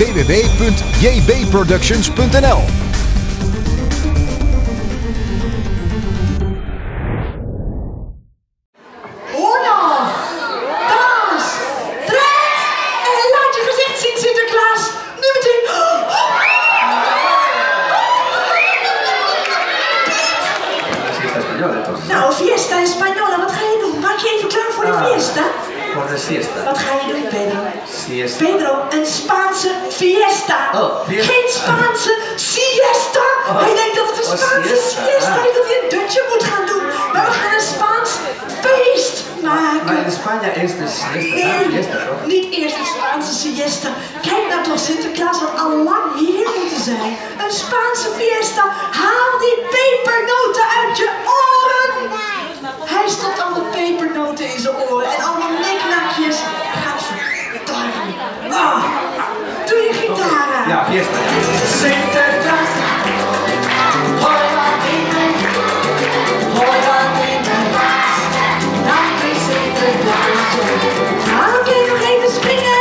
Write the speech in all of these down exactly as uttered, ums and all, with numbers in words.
w w w punt j b productions punt n l. Nou, fiesta española, wat ga je doen? Maak je even klaar voor de Ah, fiesta? Voor de siesta. Wat ga je doen, Pedro? Siesta. Pedro, een Spaanse fiesta. Oh, fiesta. Geen Spaanse siesta. Oh. Hij denkt dat het een Oh, Spaanse siesta. siesta Ah. is, dat hij een dutje moet gaan doen. Maar we gaan een Spaans feest maken. Maar in Spanje is de siesta. Nee, Ah, fiesta, toch? niet eerst een Spaanse siesta. Kijk nou toch, Sinterklaas had al lang hier moeten zijn. Een Spaanse fiesta. Haal die pepernoten uit je oren. Hij stopt al de pepernoten in zijn oren en allemaal niknakjes. Gadverdarme. Ah, doe je gitaar aan. Ja, fiesta. Sinterklaas. Hola, dime. Hola, dime. Dank je, Sinterklaas. Nou, oké, nog even springen.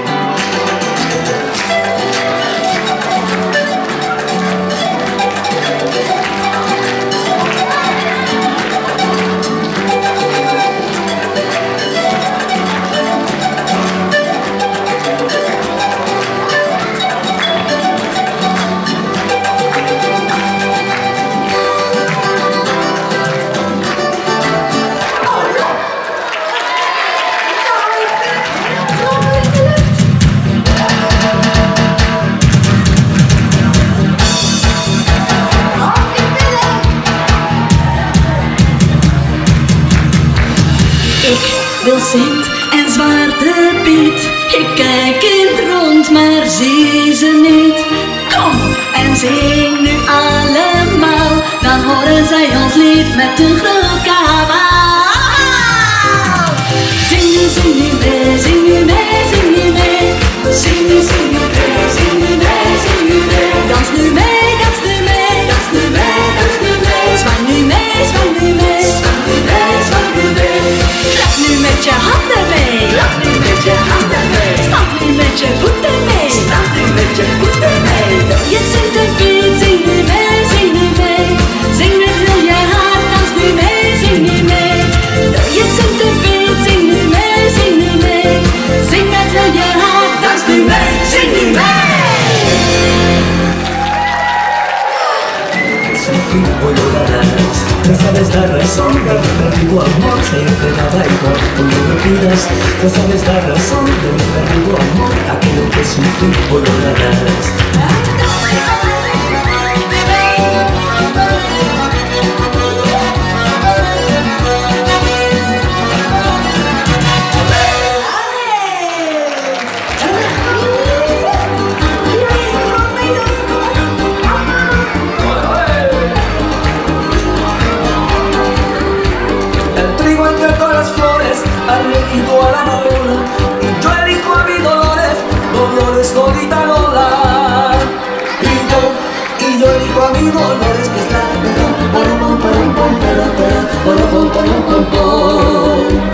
Wil Sint en Zwarte Piet. Ik kijk in het rond, maar zie ze niet. Kom en zing nu allemaal, dan horen zij ons lied met een groot kabaal. Zing nu, zing nu mee, zing nu mee, zing nu mee. Zing nu, zing nu mee, zing nu mee, zing nu mee. Dans nu mee, dans nu mee, dans nu mee, dans nu mee. Zwang nu mee, zwang nu mee, zwang nu mee, zwang nu mee. Klap nu met je handen mee, klap nu met je handen mee. Stamp nu met je voeten mee, stamp nu met je voeten mee. Je zingt een lied, zing nu mee, zing nu mee. Zing met heel je hart, dans nu mee, zing nu mee. Je zingt een lied, zing nu mee, zing nu mee. Zing met heel je hart, dans nu mee, zing nu mee. Ya sabes la razón de mi perdido amor, se entregaba igual como me pidas. Ya sabes la razón de mi perdido amor, aquello que sufrí valorarás. Elegido a la amapola y yo elijo a mi Dolores, Dolores Lolita Lola. Y yo, y yo elijo a mi Dolores, que es la para pom para pom para para para pom para pom pom.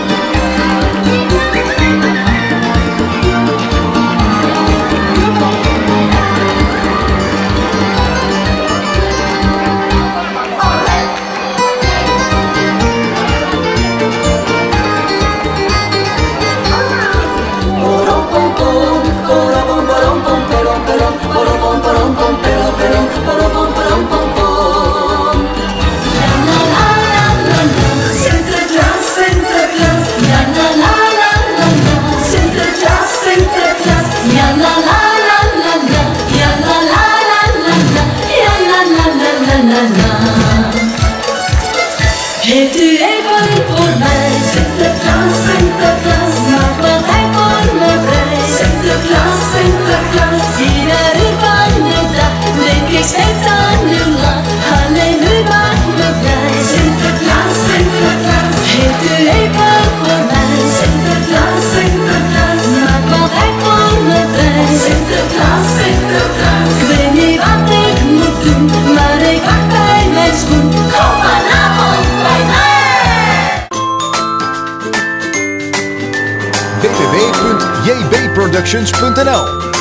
Heeft u even voor mij, Sinterklaas, Sinterklaas, maak wat hij voor me vrij. Sinterklaas, Sinterklaas, ieder uur van de dag denk ik steeds aan uw lach. Alleen u maakt me blij. Sinterklaas, Sinterklaas, heeft u even voor mij, Sinterklaas, Sinterklaas, maak wat hij voor me vrij. Sinterklaas, Sinterklaas, ik weet niet wat ik moet doen, maar ik wacht bij mijn schoen. Kom vanavond bij mij. w w w punt j b productions punt n l